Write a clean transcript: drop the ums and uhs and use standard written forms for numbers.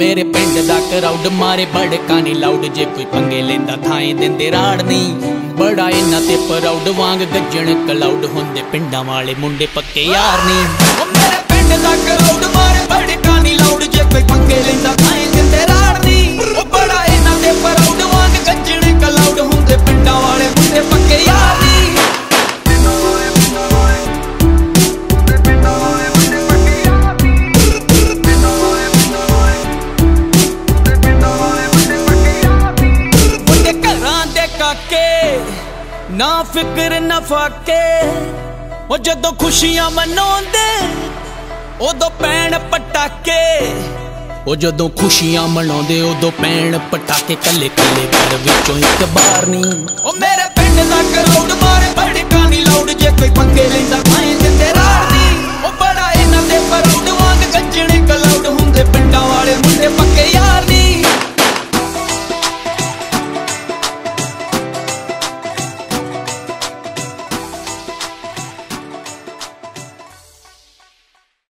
मेरे पिंड दा क्राउड मारे बड़का नी लाउड, जे कोई पंगे लेंदा थाए देंदे राड़ नी। बड़ा इन्हां ते प्राउड वांग गज्जण क्लाउड, हुंदे पिंडां वाले मुंडे पक्के यार नी। मेरे पिंड दा क्राउड मारे बड़का नी लाउड, जे कोई पंगे लेंदा थाए देंदे राड़ नी। बड़ा इन्हां ते प्राउड वांग गज्जण क्लाउड, हुंदे पिंडां वाले मुंडे पक्के यार नी। ना फिक्र ना फाके ओ जदों खुशियां मनाउंदे उदों पैण पटाके। ओ जदों खुशियां मनाउंदे उदों पैण पटाके, कल्ले कल्ले घर विचों एक बार नी। ओ मेरे पिंड दा क्राउड मारे बड़का नी लाउड, जे कोई पंगे लेंदा